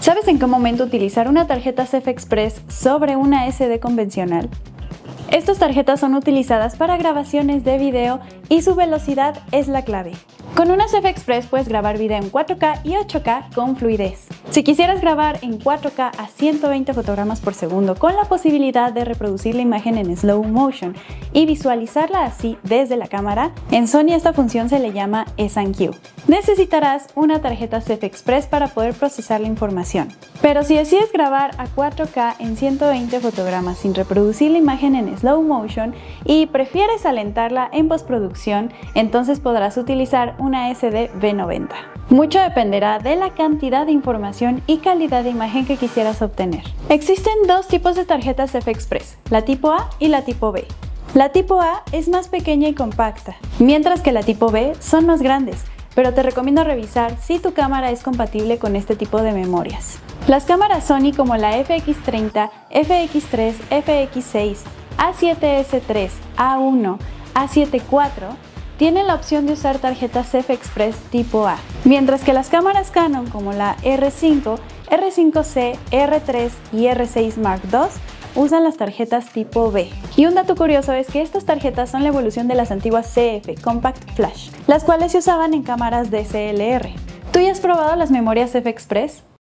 ¿Sabes en qué momento utilizar una tarjeta CF Express sobre una SD convencional? Estas tarjetas son utilizadas para grabaciones de video y su velocidad es la clave. Con una CF Express puedes grabar video en 4K y 8K con fluidez. Si quisieras grabar en 4K a 120 fotogramas por segundo con la posibilidad de reproducir la imagen en slow motion y visualizarla así desde la cámara, en Sony esta función se le llama S&Q. Necesitarás una tarjeta CF Express para poder procesar la información. Pero si decides grabar a 4K en 120 fotogramas sin reproducir la imagen en slow motion y prefieres alentarla en postproducción, entonces podrás utilizar una SD V90. Mucho dependerá de la cantidad de información y calidad de imagen que quisieras obtener. Existen dos tipos de tarjetas CF Express, la tipo A y la tipo B. La tipo A es más pequeña y compacta, mientras que la tipo B son más grandes, pero te recomiendo revisar si tu cámara es compatible con este tipo de memorias. Las cámaras Sony como la FX30, FX3, FX6, A7S3, A1, A7 IV tienen la opción de usar tarjetas CF Express tipo A, mientras que las cámaras Canon como la R5, R5C, R3 y R6 Mark II usan las tarjetas tipo B. Y un dato curioso es que estas tarjetas son la evolución de las antiguas CF, Compact Flash, las cuales se usaban en cámaras DSLR. ¿Tú ya has probado las memorias CF Express?